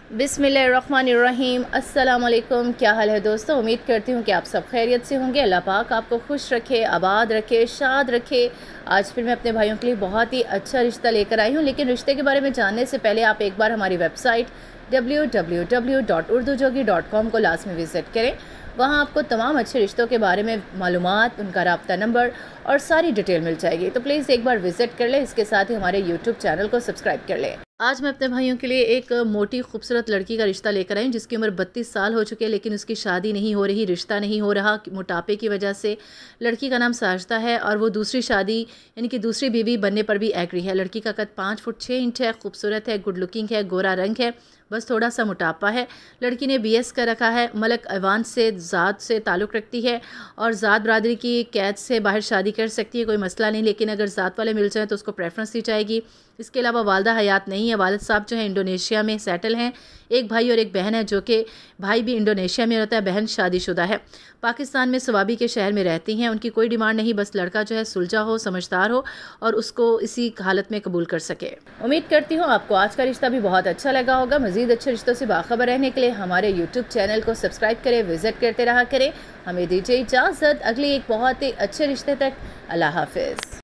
बिस्मिल्लाहिर्रहमानिर्रहीम। अस्सलाम वालेकुम। क्या हाल है दोस्तों? उम्मीद करती हूँ कि आप सब खैरियत से होंगे। अल्लाह पाक आपको खुश रखे, आबाद रखे, शाद रखे। आज फिर मैं अपने भाइयों के लिए बहुत ही अच्छा रिश्ता लेकर आई हूँ, लेकिन रिश्ते के बारे में जानने से पहले आप एक बार हमारी वेबसाइट www.urdujogi.com को लाजमी विज़िट करें। वहाँ आपको तमाम अच्छे रिश्तों के बारे में मालूमात, उनका राब्ता नंबर और सारी डिटेल मिल जाएगी। तो प्लीज़ एक बार विज़िट कर लें। इसके साथ ही हमारे यूट्यूब चैनल को सब्सक्राइब कर लें। आज मैं अपने भाइयों के लिए एक मोटी खूबसूरत लड़की का रिश्ता लेकर आई हूँ, जिसकी उम्र 32 साल हो चुकी है, लेकिन उसकी शादी नहीं हो रही, रिश्ता नहीं हो रहा मोटापे की वजह से। लड़की का नाम साजिदा है और वो दूसरी शादी यानी कि दूसरी बीवी बनने पर भी एग्री है। लड़की का कद 5 फुट 6 इंच है, खूबसूरत है, गुड लुकिंग है, गोरा रंग है, बस थोड़ा सा मोटापा है। लड़की ने BS कर रखा है, मलक अवान से ज़ात से ताल्लुक़ रखती है और ज़ात बरादरी की कैद से बाहर शादी कर सकती है, कोई मसला नहीं। लेकिन अगर ज़ात वाले मिल जाएँ तो उसको प्रेफरेंस दी जाएगी। इसके अलावा वालदा हयात नहीं है। वालिद साहब जो है इंडोनेशिया में सेटल हैं। एक भाई और एक बहन है, जो कि भाई भी इंडोनेशिया में रहता है, बहन शादीशुदा है। पाकिस्तान में स्वाबी के शहर में रहती हैं। उनकी कोई डिमांड नहीं, बस लड़का जो है सुलझा हो, समझदार हो और उसको इसी हालत में कबूल कर सके। उम्मीद करती हूँ आपको आज का रिश्ता भी बहुत अच्छा लगा होगा। मज़ीद अच्छे रिश्तों से बाखबर रहने के लिए हमारे यूट्यूब चैनल को सब्सक्राइब करें, विज़िट करते रहा करें। हमें दीजिए इजाज़त अगली एक बहुत ही अच्छे रिश्ते तक। अल्लाह हाफ़िज़।